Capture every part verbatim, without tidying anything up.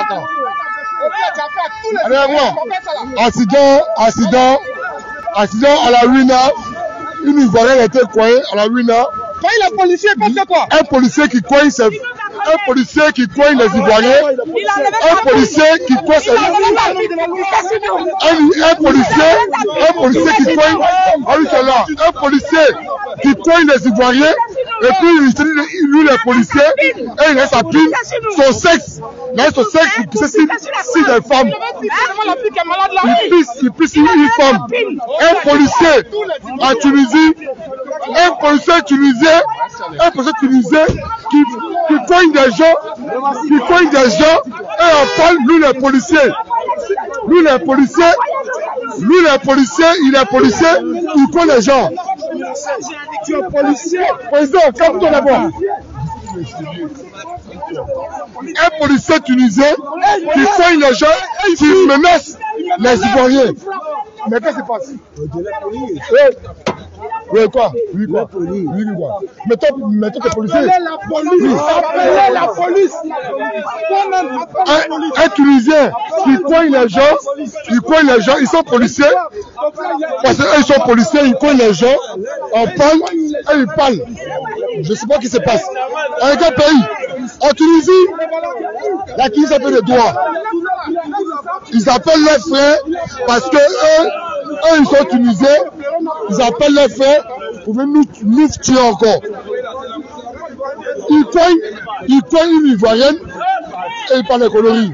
attends. Allez, moi. Accident, accident, accident à la Ruina. Une Ivoirienne a été coincée à la Ruina. Quand il est policier, il passe quoi? Un policier qui coince ses... Un policier qui coigne les Ivoiriens, un policier qui coigne ses... un, un policier, un policier qui coigne, ah oui, c'est là, un policier qui coigne les Ivoiriens, et puis il dit, lui, les policiers, et il laisse sa pile, son sexe, il laisse son sexe pour pisser si, si des femmes. Il pisse, il pisse une femme. Un policier en Tunisie, un policier tunisien, un policier tunisien qui, qui coigne des gens, qui coigne des gens, et on parle, lui les policiers, lui les policiers, lui les policiers, il est policier, il coigne les gens. Tu es policier, président, calme-toi d'abord. Un policier tunisien qui coigne les gens, qui menace les Ivoiriens. Mais qu'est-ce qui se passe? Oui, quoi? Oui, quoi? Oui, oui, quoi? Mais toi, mais toi, t'es policier. Appelez la police! Oui. Appelez la police! Un, un Tunisien qui coigne les gens, il coigne les gens, ils sont policiers. Parce qu'ils sont policiers, ils coignent les gens, on parle, et ils parlent. Je ne sais pas ce qui se passe. En quel pays? En Tunisie, la Tunisie a fait des droits. Ils appellent leurs frères parce que eux, eux, ils sont tunisiens. Ils appellent leurs frères pour venir nous, nous tuer encore. Ils coignent, ils coignent une Ivoirienne et ils parlent de conneries.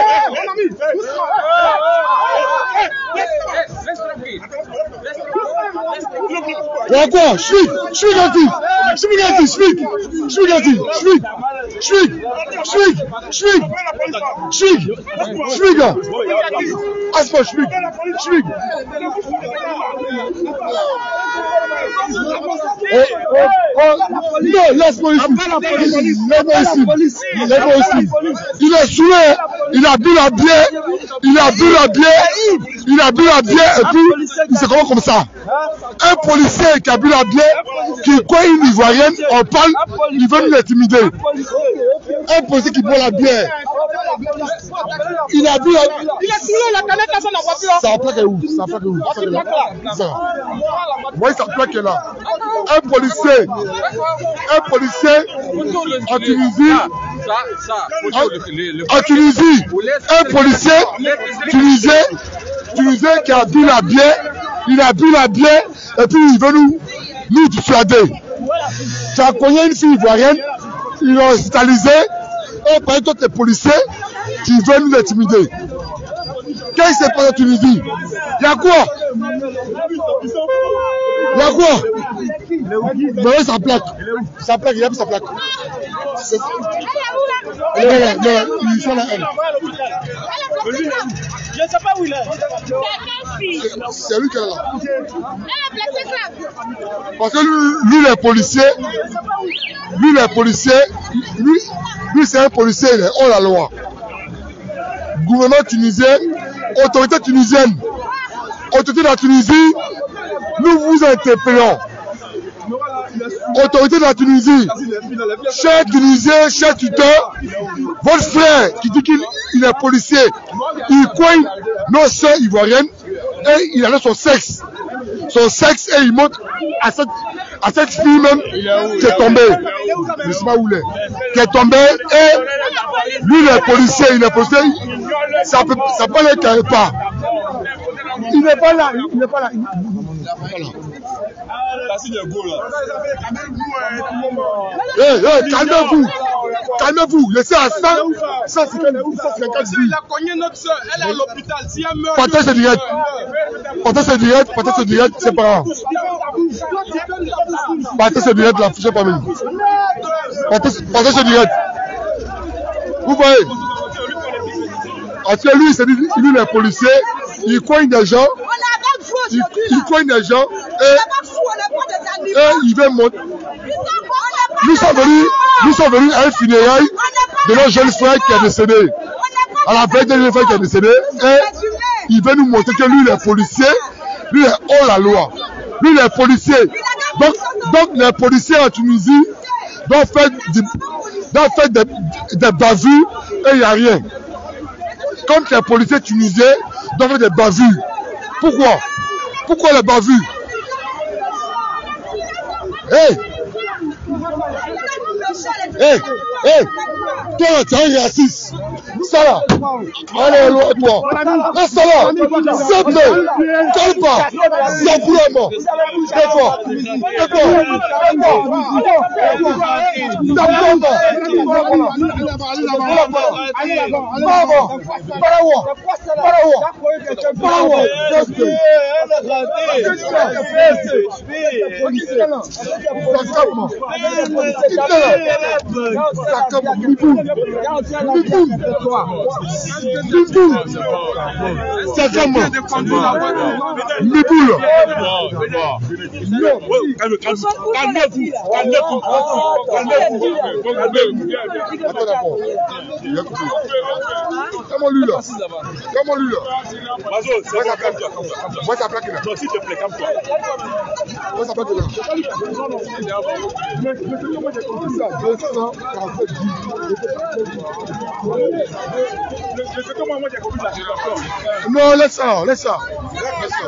Ouais, quoi? Schwig, Schwig, gentil. Schwig, gentil, Schwig. Schwig, gentil. Schwig. Schwig. Schwig. Schwig. Schwig. Schwig. Aspa, Schwig. Schwig. Oh, oh, oh. Non, laisse-moi ici. Laisse-moi ici. Laisse-moi ici. Il est saoulé. Il a bu la bière. Il a bu la bière. Il a bu la bière et puis il se comporte comme ça. Un policier qui a bu la bière, qui coigne une Ivoirienne, on parle, il veut nous intimider. Un policier qui boit la bière. Il a bu la... Il est sous la canette dans la voiture. Ça plaque est où? Ça plaque est où? Ça. Moi, ça plaque est là. Un policier, un policier en Tunisie, en Tunisie, un policier tunisien, tunisien qui a bu la bière, il a bu la bière et puis il veut nous, nous dissuader. Tu as cogné une fille ivoirienne, ils l'ont hospitalisée, et par exemple, les policiers qui veulent nous intimider. Qu'est-ce qui se passe en Tunisie? Il y a quoi? Il y a quoi? Mais oui, ça plaque. Ça plaque, il y a plus sa plaque. Elle est là, non, ils sont là, elle. Je ne sais pas où il est. C'est lui qui est là. Parce que lui, lui les policiers, lui les policiers, lui, lui c'est un policier, il est hors la loi. Gouvernement tunisien, autorité tunisienne, autorité de la Tunisie, nous vous interpellons. Autorité de la Tunisie, cher Tunisien, cher tuteur, votre frère qui dit qu'il il est policier, il coigne nos soeurs ivoiriennes et il a son sexe. Son sexe et il montre à cette, à cette fille même qui est tombée. Je ne sais pas où il est. Qui est tombée et lui il est policier, il est policier, ça peut, ça peut aller quelque part. Il n'est pas là, il n'est pas là. Il n'est pas là. Hey, hey, calmez-vous, calmez-vous, laissez à cent cinquante vies. Elle est à l'hôpital. Si elle meurt, partez ce direct, partez ce direct, partez ce direct, c'est pas grave. Partez ce direct, la fiche pas même. Partez ce direct. Vous voyez, parce que lui, c'est lui, lui, les policiers, il coigne des gens, il, il coigne des gens et, et il veut monter. Nous sommes venus, nous sommes venus à un funérail de notre jeune frère qui est décédé. À la veille de notre frère qui est décédé, et il veut nous montrer que lui, il est policier, lui, il est hors la loi. Lui, il est policier. Donc, donc les policiers en Tunisie doivent faire des, doivent faire des, des bavures et il n'y a rien. quand les policiers tunisiens doivent faire des bavures. Pourquoi? Pourquoi les bavures? Hey! Hey! Hey! Toi, tu es un raciste. Ça là! Allez, loin de toi! Laisse ça là! S'il te plaît! Calme pas! Simplement! Tais-toi! Tais-toi! C'est comme Miboul. Calmez-vous, calmez-vous, calmez-vous, calmez-vous. Attends d'abord. Comment lui là? Comment lui là? Moi ça plaque là. Non, s'il te plaît, calme-toi. Moi ça plaque là. Non, laisse ça, laisse ça. Laisse ça.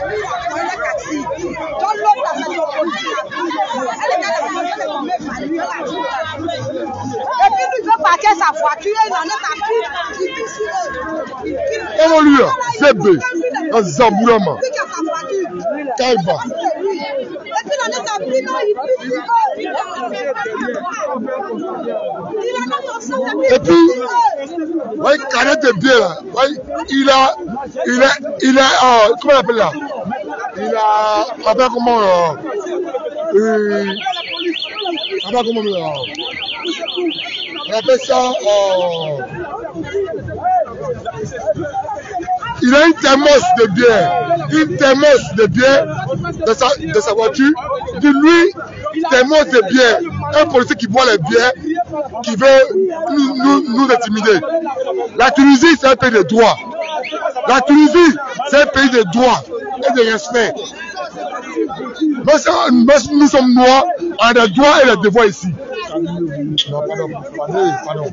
Sa voiture, il en est à comment lui, Zébé, un Zamboulama, Kaïba. Et puis il en est à plus, non, il Et puis, ouais, canette de bien là, ouais, il a, il a, il a, euh, comment on appelle là? Il a, après comment, euh, euh, après comment, euh, on appelle ça, euh, il a une thermos de bière, une thermos de bière de sa, de sa voiture, de lui, thermos de bière, un policier qui boit les bières, qui veut nous, nous, nous intimider. La Tunisie, c'est un pays de droit. La Tunisie, c'est un pays de droit et de respect. Nous, nous sommes noirs, on a des droits et des devoirs ici. Non, pardon, pardon, pardon.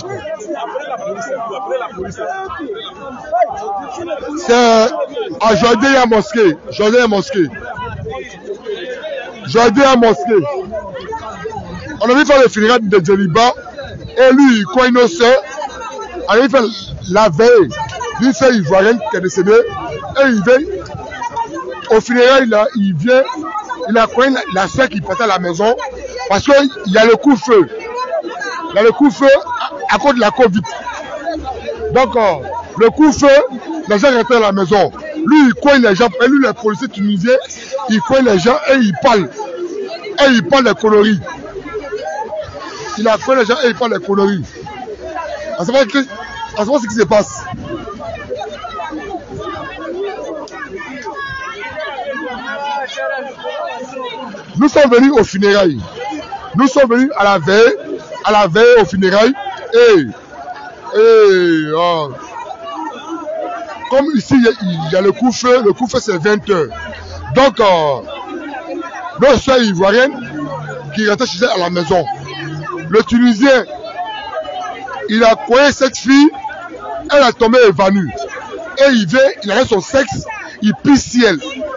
C'est à Jordanie à mosquée. Jordanie à mosquée. Jordanie à mosquée. On a vu faire le funérailles de Djeliba et lui, quoi innocent, on a vu faire la veille. Lui, c'est Ivoirien qui est décédé et il vient au funérailles là, il vient, il a quoi la, la soeur qui partait à la maison parce qu'il y a le coup-feu. Il y a le coup-feu à, à cause de la Covid. Donc, euh, le coup-feu, les gens restent à la maison. Lui, il coigne les gens, et lui, les policiers tunisiens, il coigne les gens et il parle. Et il parle des conneries. Il a coigne les gens et il parle des conneries. À savoir ce qui se passe. Nous sommes venus aux funérailles. Nous sommes venus à la veille, à la veille aux funérailles. Et, et euh, comme ici il y a le coup-feu, le coup-feu c'est vingt heures. Donc, euh, notre soeur ivoirienne qui rentre chez elle à la maison. Le Tunisien, il a coincé cette fille, elle a tombé évanouie. Et il vient, il arrête son sexe, il pisse ciel.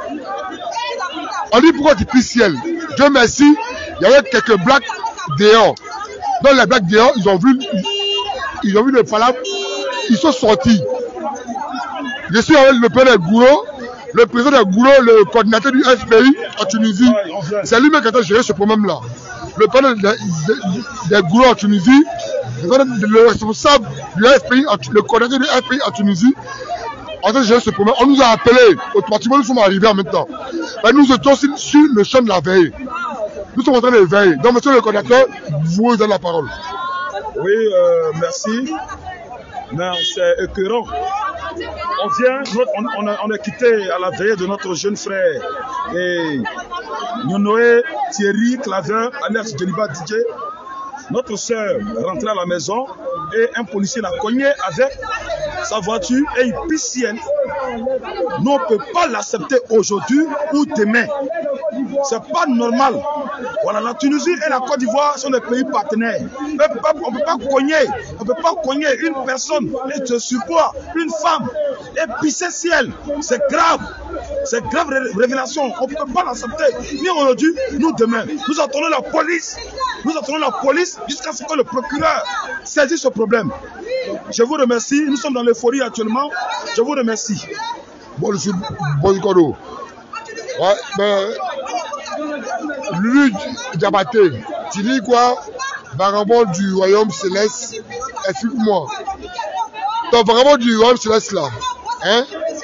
On dit pourquoi tu pisses ciel? Dieu merci, il y avait quelques blagues dehors. Dans les blagues dehors, ils ont vu, ils ont vu le palabre, ils sont sortis. Je suis avec le père de Gouro, le président de Gouro, le coordinateur du F P I en Tunisie. C'est lui-même qui a géré ce problème-là. Le père de, de, de, de Gouro en Tunisie, le responsable du F P I, le coordinateur du F P I en Tunisie, en train de gérer ce problème. On nous a appelés, automatiquement nous sommes arrivés en même temps. Mais nous étions sur le champ de la veille. Nous sommes en train de veiller. Donc, monsieur le coordinateur, vous avez la parole. Oui, euh, merci. Non, c'est écœurant. On vient, on, on, a, on a quitté à la veille de notre jeune frère et Noé Thierry Claver, alias Djeliba D J. Notre soeur rentrait à la maison et un policier l'a cogné avec sa voiture et il pisse ciel. Nous, on ne peut pas l'accepter aujourd'hui ou demain. C'est pas normal. Voilà, la Tunisie et la Côte d'Ivoire sont des pays partenaires. On ne peut pas cogner, on peut pas cogner une personne et de surpoids, une femme, et pisser ciel. C'est grave. C'est grave révélation. On ne peut pas l'accepter. Ni aujourd'hui, nous demain. Nous attendons la police. Nous attendons la police jusqu'à ce que le procureur saisisse ce problème. Je vous remercie. Nous sommes dans l'euphorie actuellement. Je vous remercie. Bon, je suis bon Kodo. Ouais, mais lui, Diabaté, tu dis quoi? Vagabond du royaume céleste, explique-moi. Ton vagabond du royaume céleste là, hein?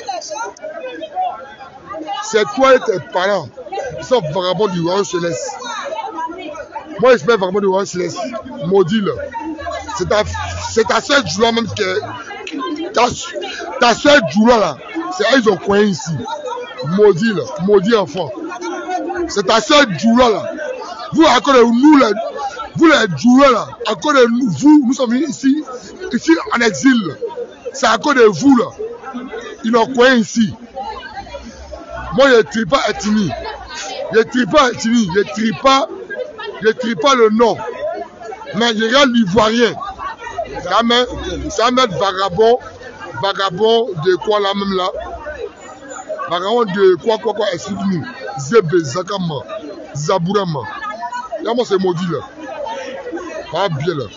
C'est toi et tes parents qui sont vagabonds du royaume céleste. Moi, je suis vagabond du royaume céleste, maudit là. C'est ta, c'est ta soeur Djoula même qui ta, ta soeur Djoula là, c'est eux qui ont coin ici. Maudit là, maudit enfant. C'est ta soeur Djoula là. Vous, à cause de nous, là, vous les Djoula là, à cause de nous, vous, nous sommes venus ici, ici en exil. C'est à cause de vous là. Ils ont coin ici. Moi, je ne trie pas Etini. Je ne trie pas Etini. Je ne trie pas, je ne trie pas le nom. Mais je regarde l'Ivoirien. Ça va mettre vagabond, vagabond de quoi là même là? Vagabond de quoi, quoi, quoi, explique-nous. Zébé, Zakama, Zabourama. Là, moi, c'est maudit là. Pas bien là.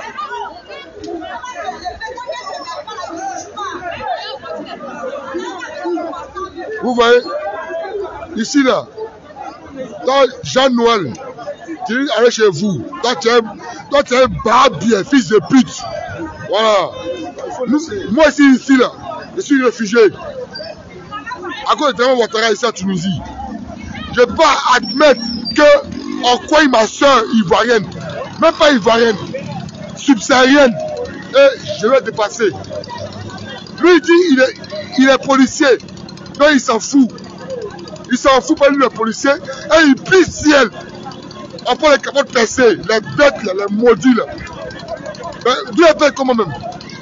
Vous voyez? Ici là, dans Jean-Noël, tu dis allez chez vous. Toi tu es, toi tu es barbier, fils de pute. Voilà. Nous, moi ici, ici là, je suis réfugié. À cause de Draman Ouattara ici en Tunisie. Je ne peux pas admettre qu'on croit ma soeur ivoirienne, même pas ivoirienne, subsaharienne, et je vais dépasser. Lui il dit il est, il est policier, donc il s'en fout. Il s'en fout pas lui le policier, et il pisse ciel. On prend les capotes percées, les bêtes là, les maudits là. Mais vous êtes bêtes comment même?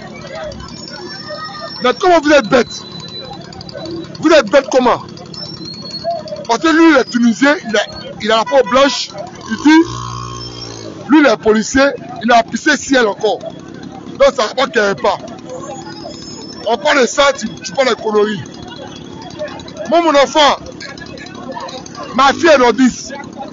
Mais comment vous êtes bêtes? Vous êtes bêtes comment? Parce que lui, le Tunisien, il a, il a la peau blanche, il dit, lui, le policier, il a pissé ciel encore. Donc ça ne va pas pas. On parle de ça, tu, tu parles de conneries. Moi, mon enfant, ma fille est nordiste.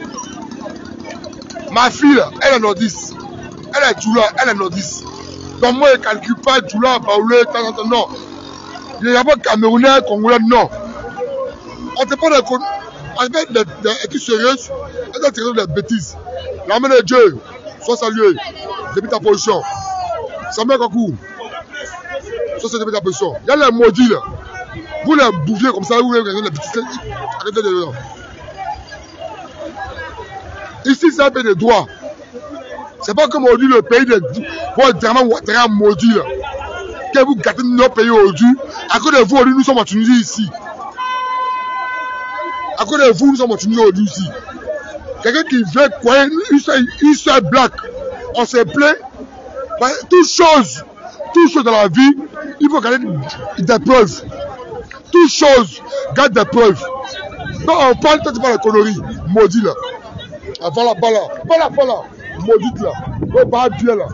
Ma fille, elle est nordiste. Elle est Djoula, elle est nordiste. Donc moi, je ne calcule pas Djoula, Baoulé, non. Il n'y a pas de Camerounais, Congolais, non. On ne parle pas de on fait des, des études sérieuses, on a tiré des bêtises. L'âme de Dieu, sois salué depuis ta position. Samuel Kakou, sois salué depuis ta position. Il y a les maudits là. Vous les bouviez comme ça, vous les regardez les bêtises. Arrêtez de le. Ici, c'est un pays de droit. C'est pas comme aujourd'hui le pays de votre Draman Ouattara maudit là. Que vous gâtez notre pays aujourd'hui. À cause de vous, aujourd'hui, nous sommes en Tunisie ici. À cause de vous, nous sommes en Tunisie aujourd'hui ici. Quelqu'un qui veut quoi, une seule blague, on se plaît. Toute chose, toute chose dans la vie, il faut garder des preuves. Toute chose, garde des preuves. Donc on parle, toi tu parles de conneries, maudit là. Ah, voilà, voilà, voilà, voilà, maudite là. On va bien là.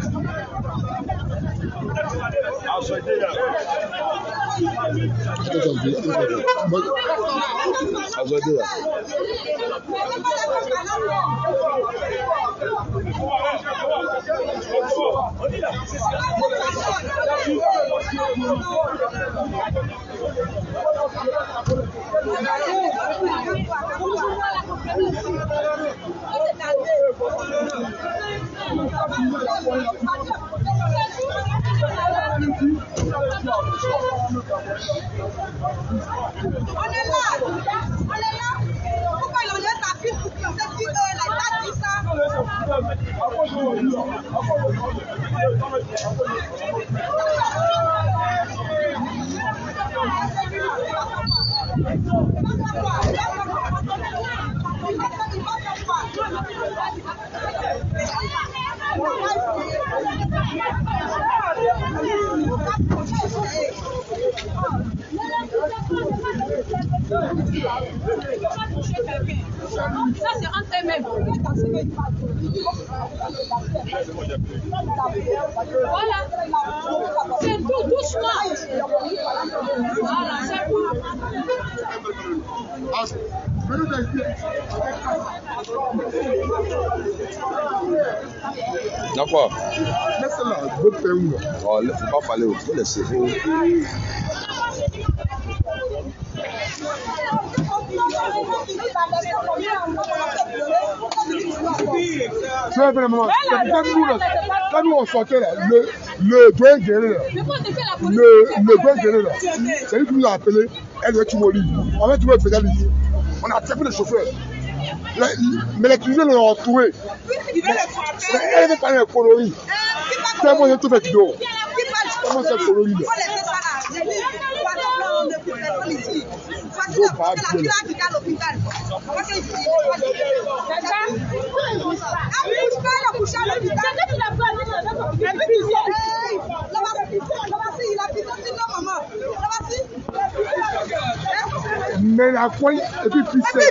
On est là, on est là. Pourquoi il enlève sa fille pour qu'on sait si eux, la date dit ça? Thank you. Voilà. C'est tout doucement. Voilà, c'est bon. D'accord. Laisse-la, votre pays où là? Oh, il ne faut pas parler autour des cerveaux. Tu vois vraiment, c'est pourquoi nous, là, quand nous on sortait là, le, le doyen guerrier là, le, le doyen guerrier là, c'est lui qui nous a appelé, elle doit tuer au lit. On va tuer le pédaliste. On a attrapé le chauffeur. Là, mais les cuisiniers l'ont retrouvé. Elle veut parler de coloris. Comment il y a tout fait vidéo? Comment c'est le coloris là? Mais la poigne et puis ficelle.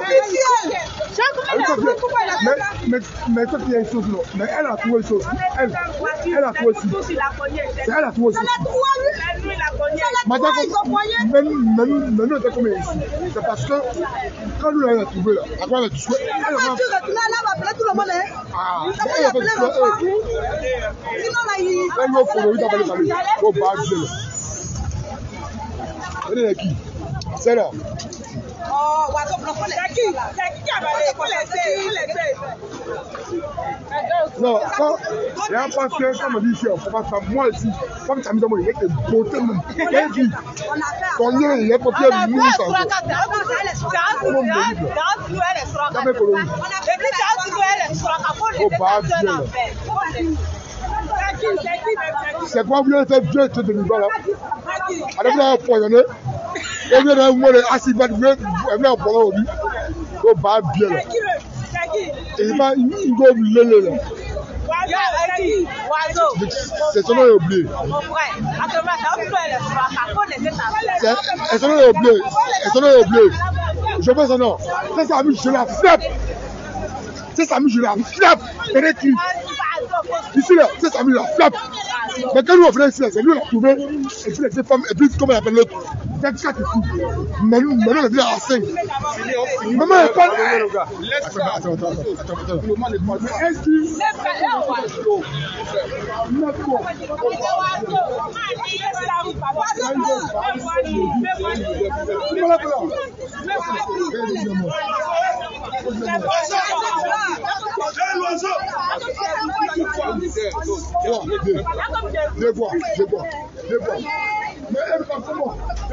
Mais, mais, mais ça il y a une chose là. Mais elle a trouvé une chose. Elle, elle a trouvé aussi. C'est elle a trouvé aussi. Madame, même, même, même, nous comme ici. C'est parce que quand nous l'avons trouvé là, à quoi elle a tout souhaité. Elle va appeler tout le monde. Ah, elle a appeler eux. Sinon là, il va follow, il va appeler famille. Au bas de là. Elle est qui? C'est là. Oh, c'est qui? C'est qui qui a parlé pour les non, quand il y a un pasteur, quand on me dit ici, on ne faut pas faire moi ici, comme ça me dit, il y a des beautés même. Il y a dit, ton lien, il y a des papiers de nous, ça. C'est quoi, vous avez fait Dieu et tout de niveau là? Alors, vous avez empoisonné. Et vous avez moi, les acides, vous avez empoisonné au but. Vous avez bien là. Et il va, il va le là. C'est son nom est oublié. C'est son nom est oublié. C'est son nom est oublié. Je veux son nom. C'est ça, je la frappe. C'est ça, je la frappe. Ici là, c'est ça, je la frappe. Mais quand nous on venait ici, c'est lui qui l'a trouvé. Et puis les deux femmes, et puis comment il appelle l'autre? C'est ça qui fout. Mais nous, maintenant, on est à cinq. Maman, elle parle. Attends, attends, attends, attends, attends. Mais est-ce que. Je vois, je vois, je vois. Mais elle va comment?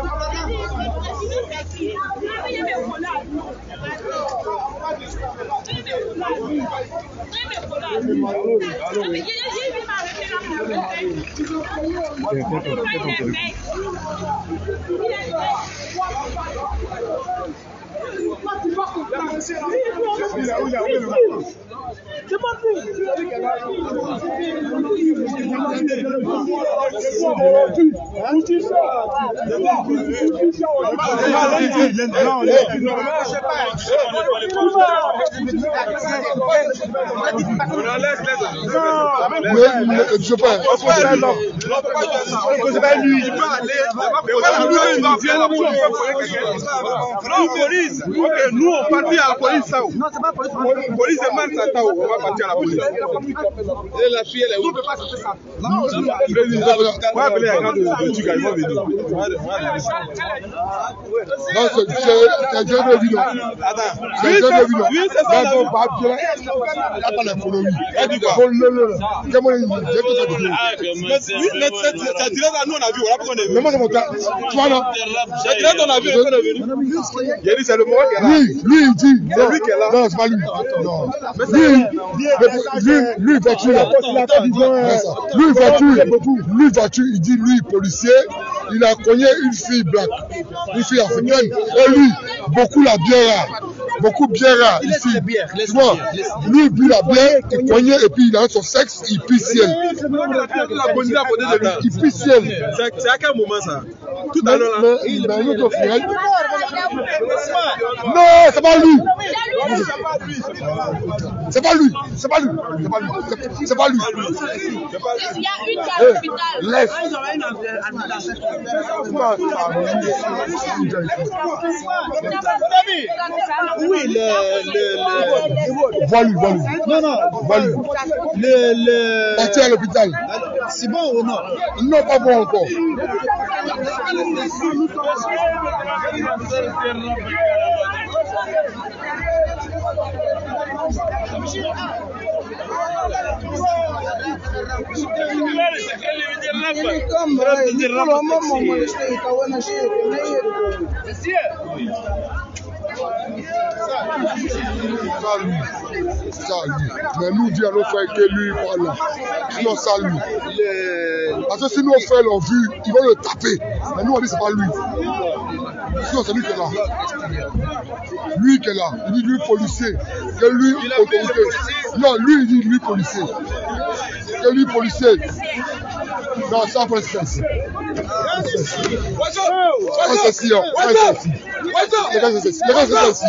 C'est pas plus. Je sais pas. C'est pas lui. Il peut aller. Police. Ok, nous on partit à la police. Non, c'est pas police. Police demande ça. On va partir à la police. Et la fille, elle est où? Non, c'est pas. On va appeler un gars de Tuga, ils vont venir. Non, c'est Dieu de vie. C'est Dieu de vie. Oui, c'est ça. Il n'y a pas de following. Il dit quoi? Comment il dit? C'est direct à nous, on a vu. Voilà pourquoi on est venu. Mais moi, c'est mon cas. Tu vois, non? C'est direct, on a vu. On est venu. Il a dit, c'est le moment qui est là. Lui, lui, il dit. C'est lui qui est là. Non, c'est pas lui. Non. Lui, lui, lui, il va tuer. Lui, il va tuer. Lui, il va tuer. Il dit, lui, policier, il a cogné une fille blanche, une fille africaine. Et lui, beaucoup la bière. Beaucoup bière là, ici. Tu vois, lui, il bu la bière, il cognait et puis il a son sexe, il pisse ciel. Il pisse ciel. C'est à quel moment ça? Tout à l'heure là. Mais il a une autre frère. Non, c'est pas lui. C'est pas lui. C'est pas lui. C'est pas lui. C'est pas lui. Il y a une qui est à l'hôpital. Laisse. Oui, le, le, le... Vois lui, vois lui. Non, non, Vois lui. le, le... Parti à l'hôpital. C'est bon ou non? Non, pas bon encore. Ça lui, ça lui. Mais nous disons à nos frères que lui parle là. Sinon ça lui. Parce que si nos frères l'ont vu, ils vont le taper. Mais nous on dit c'est pas lui. Sinon c'est lui qui est là. Lui qui est là. Il dit lui policier. Que lui autorité. Non, lui il dit lui policier. Que lui policier. Non, ça faut le faire. Ça c'est si. Les gars c'est si. Les gars c'est si.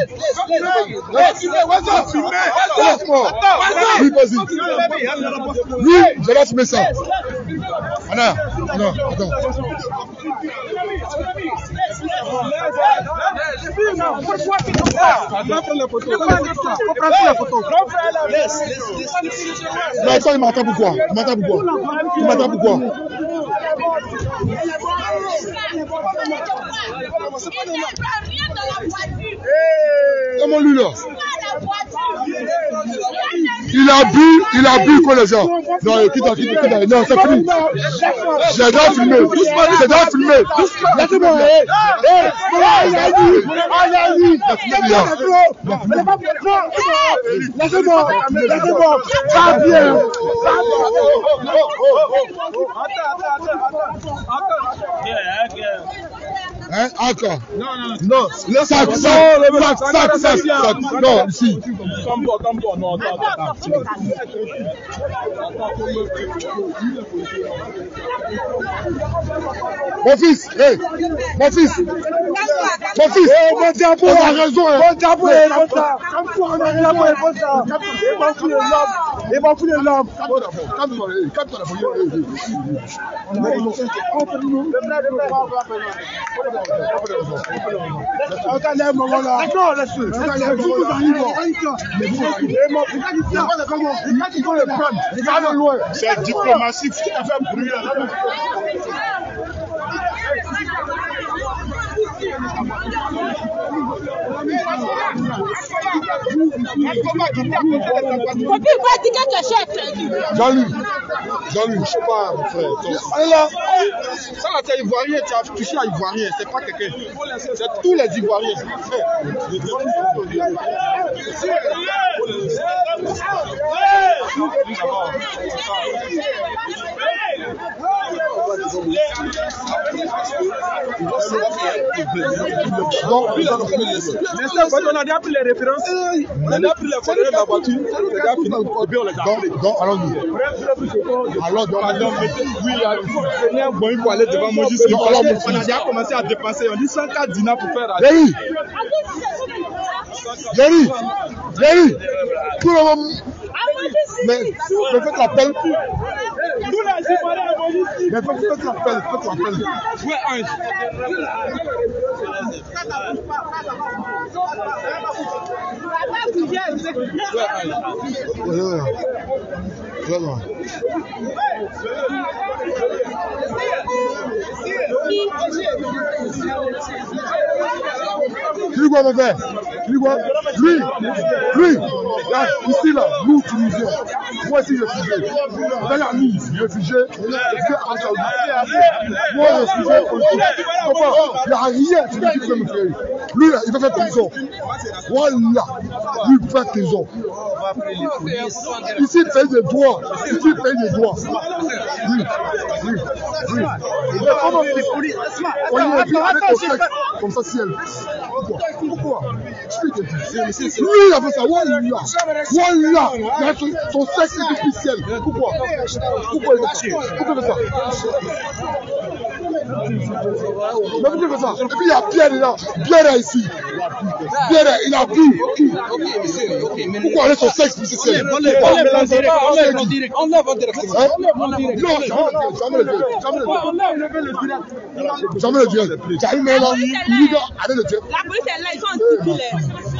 Lui, vas-y. Lui, je laisse mes ça. Anna, non, attends. Non, attends, il m'attend pourquoi? Il m'attend pourquoi? Il m'attend pourquoi? Comment lui là? Il a bu, il a bu quoi les gens? Non, quitte, quitte, quitte, non, c'est fini. J'ai déjà filmé. J'ai déjà filmé. Laissez-moi. Il a dit, il a dit. Laissez-moi, laissez-moi. Ça vient. Hein, encore. Non, non, non. Le sac, sac, sac, sac, sac, sac. Non, ici. Campo, campo, non, attends, attends. Mon fils, hey, mon fils, mon fils, mon diable, on a raison, hein. Mon diable, on a raison, il va fouler l'homme. Calme-toi, calme-toi, C'est diplomatique qui a fait bruit là. Jean-Luc, Jean-Luc, je sais pas, mon frère. Allez là. Ça là, c'est ivoirien, tu as touché à ivoirien, c'est pas quelqu'un. C'est tous les ivoiriens. Donc, on a déjà pris les références, on a déjà pris les coordonnées de la voiture, c'est déjà fini, et puis on les a appelés. Donc, allons-y. Alors, donc, oui, il y a un bon, il faut aller devant moi juste. On a déjà commencé à dépenser, on dit cent quatre dinars pour faire. Yeri, Yeri, Yeri, tout le monde. Mais, mais faites l'appel. Mais faites l'appel, faites l'appel. Ouais, Ange. Tu vois mon père? Tu vois? Lui, lui, là, ici là, nous Tunisiens, moi aussi réfugié. D'ailleurs, nous, réfugiés, moi réfugié politique. Comment? Il n'y a rien qui peut me faire. Lui là, il va faire prison. Voilà, lui il fait prison. Ici, il paye des droits. Ici, il paye des droits. Oui, oui, oui. Mais comment les polices? On y est avec au sexe, comme ça, ciel. Pourquoi? Pourquoi? Lui, il a fait ça. Voilà. Voilà. Son sexe est officiel. Pourquoi? Pourquoi il fait ça? Pourquoi il fait ça? Même plus que ça. Et puis il y a Pierre là. Pierre est ici. Pierre, il a vu. Pourquoi aller sur sexe pour c'est Enlève en direct. Enlève en direct. Non, jamais le dire. Jamais le dire. Jamais le dire. Il doit aller le dire. La police est là, ils sont anti-titulaires.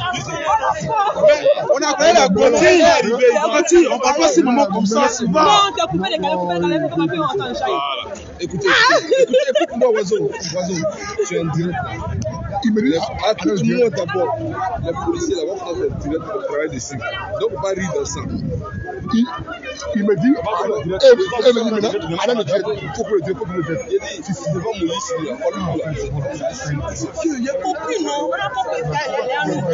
On a créé la Gauthier. On parle pas ces moments comme ça. Non, tu as coupé les calais, coupé les calais, tu as coupé en temps de chaille. Écoutez, écoute-moi, Oiseau. Oiseau, tu es en direct. Il me dit, À tout le monde d'abord, les policiers là-bas font le direct pour travailler dessus. Donc, on va rire dans ça. il, il me dit, et il me dit maintenant, allez le dire, il faut que le dire, il faut que le dire. Il dit, si devant Moïse, il a fallu nous Il a compris, non? On a compris ça, il est en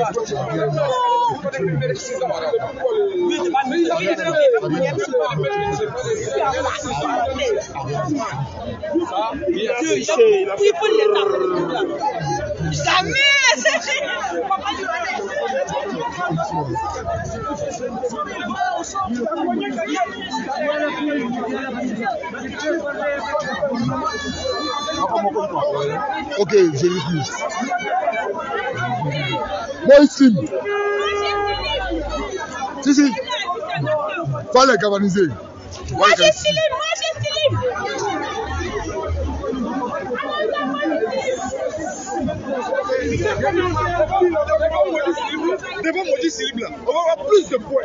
il faut l'état. Jamais. Ok, je l'ai plus. Moi ici. Si, si. Pas les galvaniser. Moi j'ai Philippe, moi j'ai Philippe. Devant Maudit Silib là, on va avoir plus de points.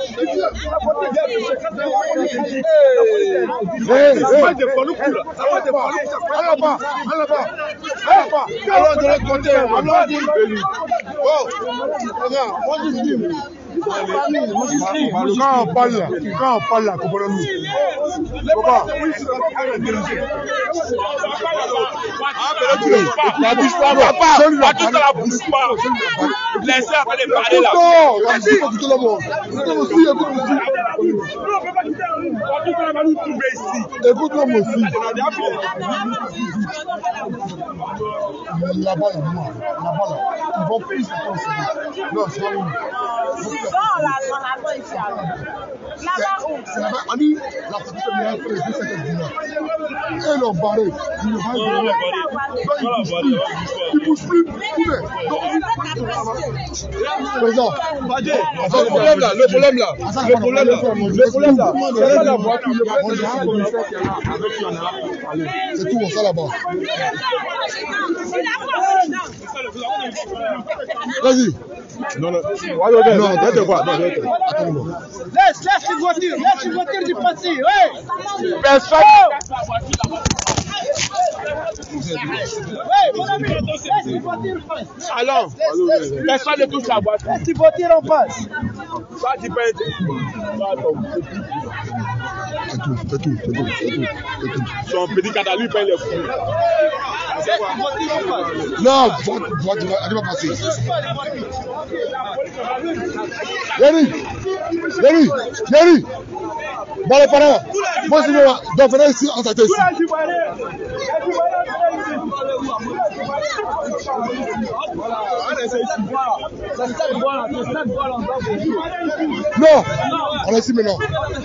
Alors de l'autre côté, alors dit quand on parle là, quand on parle là, comprenez-nous. Laissez aller parler là. Écoute-moi aussi. Là-bas, là, moi, là-bas, là, ils vont plus se penser. Non, c'est pas nous. C'est là-bas, on dit, la petite meilleure fait les deux cinquante dinars. Et leur barré, ils ne vont pas. Ils poussent plus. Présent. Le problème là, le problème là, le problème là, le problème là, c'est pas la voiture, le problème c'est tout, on sort là-bas. Vas-y. Non, non, non, arrête quoi, non, arrête. Attends-moi. Laisse, laisse les voitures, laisse les voitures du passé, ouais. Personne. Ouais, mon ami, laisse les voitures passer. Alors, personne ne touche la voiture. Laisse les voitures en face. Ça, tu peux être. C'est tout, c'est tout, c'est tout, c'est tout, c'est tout. Son petit catalyseur paye les fous. Non, voiture, elle va passer. Yannick, Yannick, Yannick. Bon, les parents, moi, je dois venir ici en tête ici. Non, on est ici maintenant.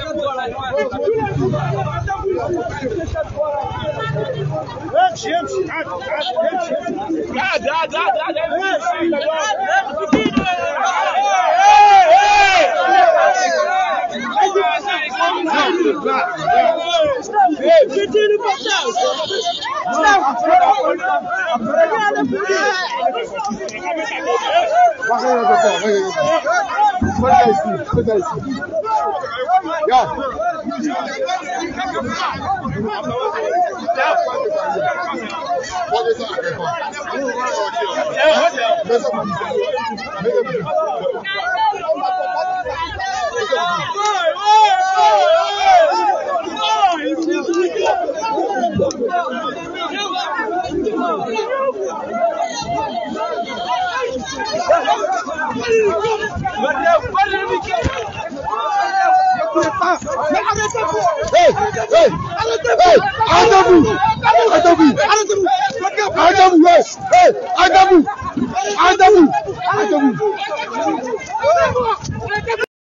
Hey, hey, arrêtez-vous, arrêtez-vous, arrêtez-vous, arrêtez-vous, hey, arrêtez-vous, arrêtez-vous, arrêtez-vous.